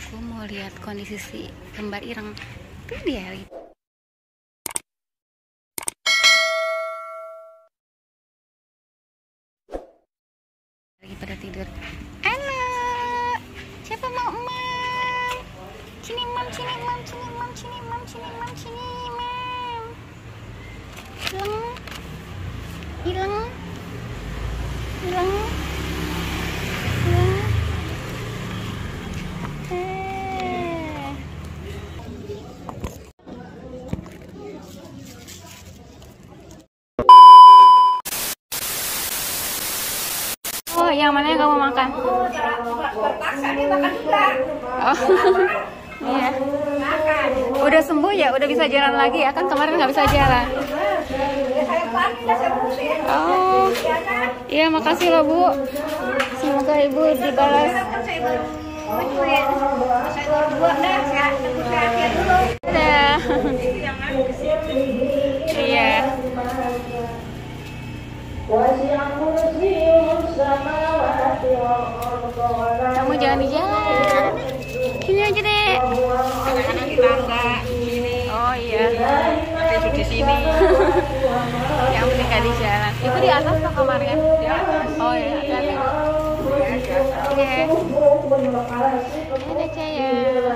Aku mau lihat kondisi si kembar ireng. Itu dia lagi pada tidur. Halo, siapa mau mam? Sini mam, sini mam, sini mam, sini mam, sini mam, sini mam. Hilang, hilang, hilang, hilang. Oh, yang mana yang kamu makan? Terpaksa dia makan juga. Oh, iya. Udah sembuh ya? Udah bisa jalan lagi ya? Kan kemarin nggak bisa jalan. Saya panik dah, saya pusing. Oh, iya, makasih loh Bu. Semoga Ibu dibalas. Saya baru buat dah, sehat ya dulu. Dadah. Iya. Kamu jangan di jalan. Sini aja deh. Anak-anak di tangga sini. Oh iya. Tapi di sini. Yang penting nggak di jalan. Ibu di atas atau kamarnya? Di atas. Oh iya. Oke. Dadah Caya.